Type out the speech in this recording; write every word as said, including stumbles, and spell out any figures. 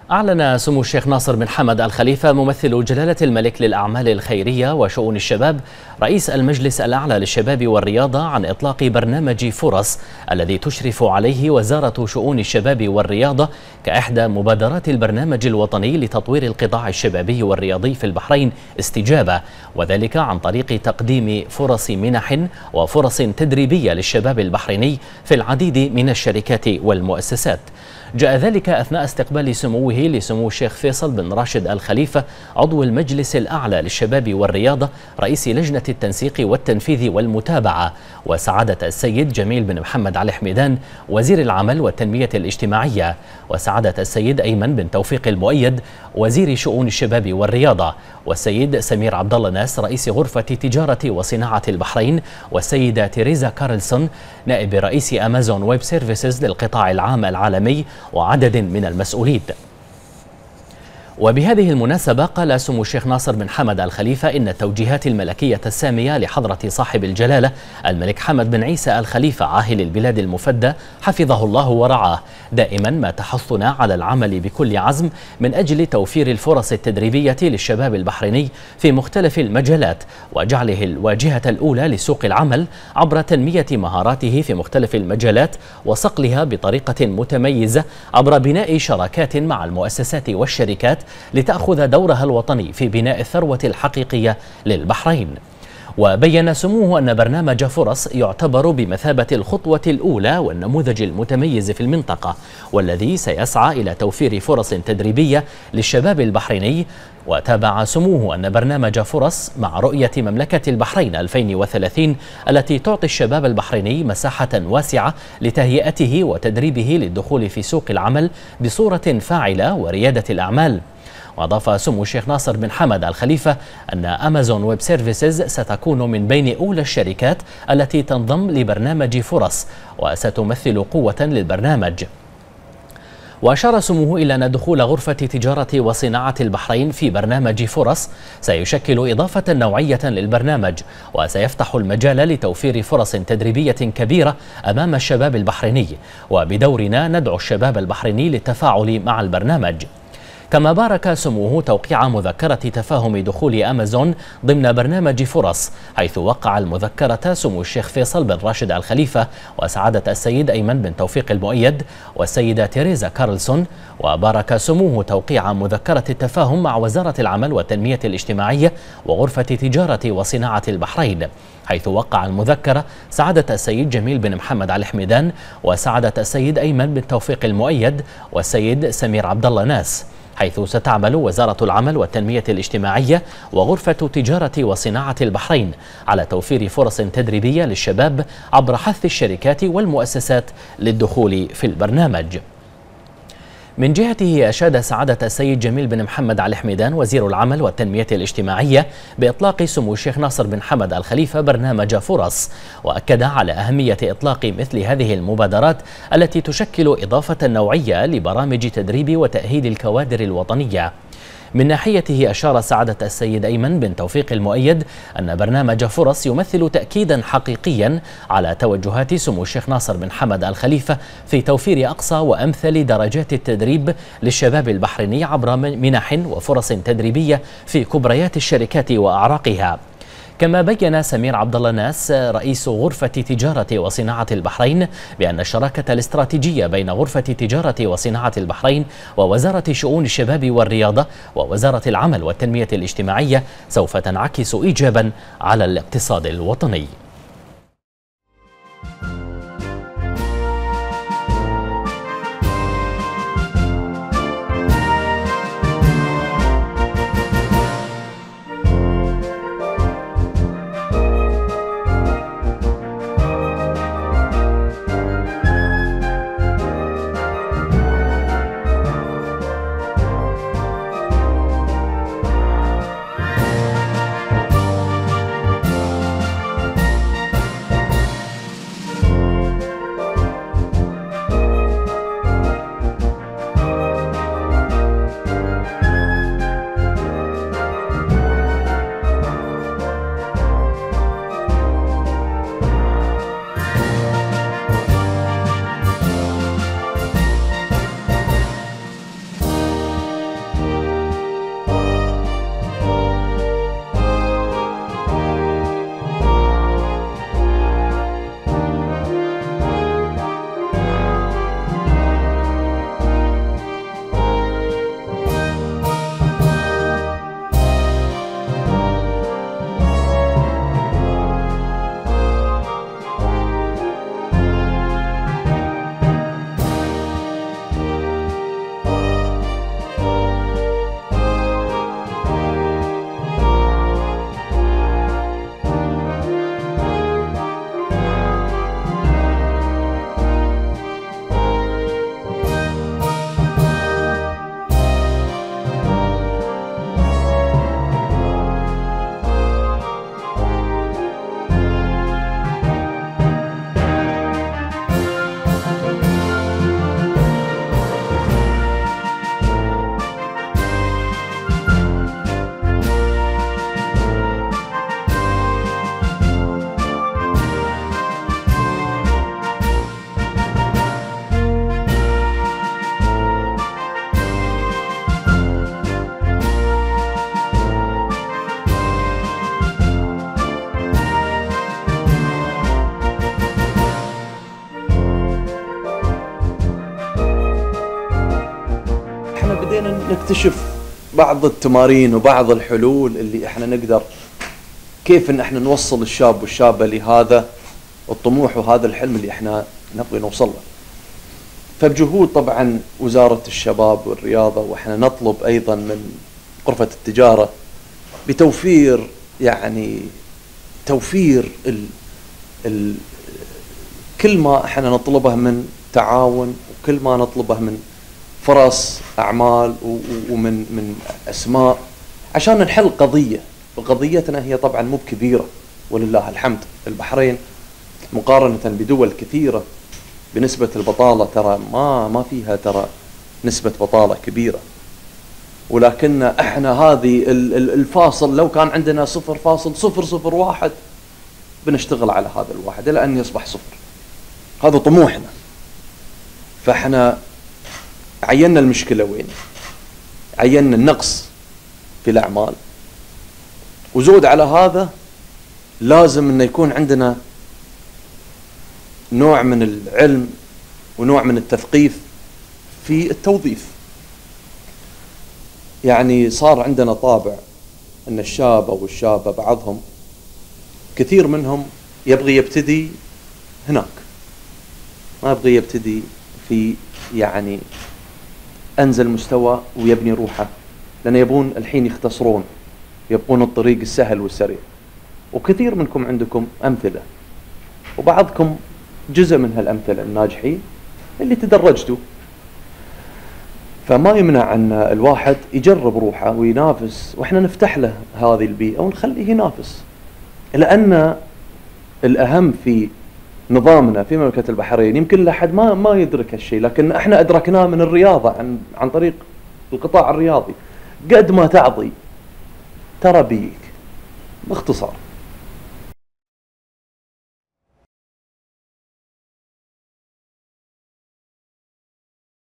أعلن سمو الشيخ ناصر بن حمد آل خليفة ممثل جلالة الملك للأعمال الخيرية وشؤون الشباب رئيس المجلس الأعلى للشباب والرياضة عن إطلاق برنامج فرص الذي تشرف عليه وزارة شؤون الشباب والرياضة كإحدى مبادرات البرنامج الوطني لتطوير القطاع الشبابي والرياضي في البحرين استجابة، وذلك عن طريق تقديم فرص منح وفرص تدريبية للشباب البحريني في العديد من الشركات والمؤسسات. جاء ذلك أثناء استقبال سموه لسمو الشيخ فيصل بن راشد آل خليفة عضو المجلس الأعلى للشباب والرياضة رئيس لجنة التنسيق والتنفيذ والمتابعة، وسعادة السيد جميل بن محمد علي حميدان وزير العمل والتنمية الاجتماعية، وسعادة السيد أيمن بن توفيق المؤيد وزير شؤون الشباب والرياضة، والسيد سمير عبد الله ناس رئيس غرفة تجارة وصناعة البحرين، والسيدة تيريزا كارلسون نائب رئيس أمازون ويب سيرفيسز للقطاع العام العالمي، وعدد من المسؤولين. وبهذه المناسبة قال سمو الشيخ ناصر بن حمد آل خليفة إن التوجيهات الملكية السامية لحضرة صاحب الجلالة الملك حمد بن عيسى آل خليفة عاهل البلاد المفدى حفظه الله ورعاه دائما ما تحثنا على العمل بكل عزم من أجل توفير الفرص التدريبية للشباب البحريني في مختلف المجالات وجعله الواجهة الأولى لسوق العمل عبر تنمية مهاراته في مختلف المجالات وصقلها بطريقة متميزة عبر بناء شراكات مع المؤسسات والشركات لتأخذ دورها الوطني في بناء الثروة الحقيقية للبحرين. وبين سموه أن برنامج فرص يعتبر بمثابة الخطوة الأولى والنموذج المتميز في المنطقة، والذي سيسعى إلى توفير فرص تدريبية للشباب البحريني. وتابع سموه أن برنامج فرص مع رؤية مملكة البحرين ألفين وثلاثين التي تعطي الشباب البحريني مساحة واسعة لتهيئته وتدريبه للدخول في سوق العمل بصورة فاعلة وريادة الأعمال. وأضاف سمو الشيخ ناصر بن حمد آل خليفة أن أمازون ويب سيرفيسز ستكون من بين أولى الشركات التي تنضم لبرنامج فرص وستمثل قوة للبرنامج. وأشار سموه إلى أن دخول غرفة تجارة وصناعة البحرين في برنامج فرص سيشكل إضافة نوعية للبرنامج وسيفتح المجال لتوفير فرص تدريبية كبيرة أمام الشباب البحريني، وبدورنا ندعو الشباب البحريني للتفاعل مع البرنامج. كما بارك سموه توقيع مذكرة تفاهم دخول أمازون ضمن برنامج فرص، حيث وقع المذكرة سمو الشيخ فيصل بن راشد آل خليفة وسعادة السيد أيمن بن توفيق المؤيد والسيدة تيريزا كارلسون. وبارك سموه توقيع مذكرة التفاهم مع وزارة العمل والتنمية الاجتماعية وغرفة تجارة وصناعة البحرين، حيث وقع المذكرة سعادة السيد جميل بن محمد علي حميدان وسعادة السيد أيمن بن توفيق المؤيد والسيد سمير عبد الله ناس، حيث ستعمل وزارة العمل والتنمية الاجتماعية وغرفة تجارة وصناعة البحرين على توفير فرص تدريبية للشباب عبر حث الشركات والمؤسسات للدخول في البرنامج. من جهته أشاد سعادة السيد جميل بن محمد علي حميدان وزير العمل والتنمية الاجتماعية بإطلاق سمو الشيخ ناصر بن حمد آل خليفة برنامج فرص، وأكد على أهمية إطلاق مثل هذه المبادرات التي تشكل إضافة نوعية لبرامج تدريب وتأهيل الكوادر الوطنية. من ناحيته أشار سعادة السيد أيمن بن توفيق المؤيد أن برنامج فرص يمثل تأكيدا حقيقيا على توجهات سمو الشيخ ناصر بن حمد آل خليفة في توفير أقصى وأمثل درجات التدريب للشباب البحريني عبر منح وفرص تدريبية في كبريات الشركات وأعراقها. كما بين سمير عبد الله ناس رئيس غرفة تجارة وصناعة البحرين بأن الشراكة الاستراتيجية بين غرفة تجارة وصناعة البحرين ووزارة شؤون الشباب والرياضة ووزارة العمل والتنمية الاجتماعية سوف تنعكس إيجابا على الاقتصاد الوطني. بدينا نكتشف بعض التمارين وبعض الحلول اللي احنا نقدر كيف ان احنا نوصل الشاب والشابة لهذا الطموح وهذا الحلم اللي احنا نبغي نوصل له. فبجهود طبعا وزارة الشباب والرياضة، واحنا نطلب ايضا من غرفة التجارة بتوفير يعني توفير ال ال كل ما احنا نطلبه من تعاون، وكل ما نطلبه من فرص اعمال ومن من اسماء عشان نحل قضية. وقضيتنا هي طبعا مو كبيرة ولله الحمد. البحرين مقارنة بدول كثيرة بنسبة البطالة ترى ما ما فيها ترى نسبة بطالة كبيرة، ولكن احنا هذه الفاصل لو كان عندنا صفر فاصل صفر صفر واحد بنشتغل على هذا الواحد الى ان يصبح صفر. هذا طموحنا. فاحنا عينا المشكلة وين، عينا النقص في الاعمال، وزود على هذا لازم انه يكون عندنا نوع من العلم ونوع من التثقيف في التوظيف. يعني صار عندنا طابع ان الشاب او الشابة بعضهم كثير منهم يبغي يبتدي هناك، ما يبغي يبتدي في يعني انزل مستوى ويبني روحه، لان يبون الحين يختصرون، يبغون الطريق السهل والسريع. وكثير منكم عندكم امثلة، وبعضكم جزء من هالامثلة الناجحين اللي تدرجتوا. فما يمنع ان الواحد يجرب روحه وينافس، واحنا نفتح له هذه البيئة ونخليه ينافس. لان الاهم في نظامنا في مملكة البحرين يمكن لحد ما ما يدرك هالشيء، لكن احنا ادركناه من الرياضة، عن عن طريق القطاع الرياضي. قد ما تعطي ترى بيك باختصار.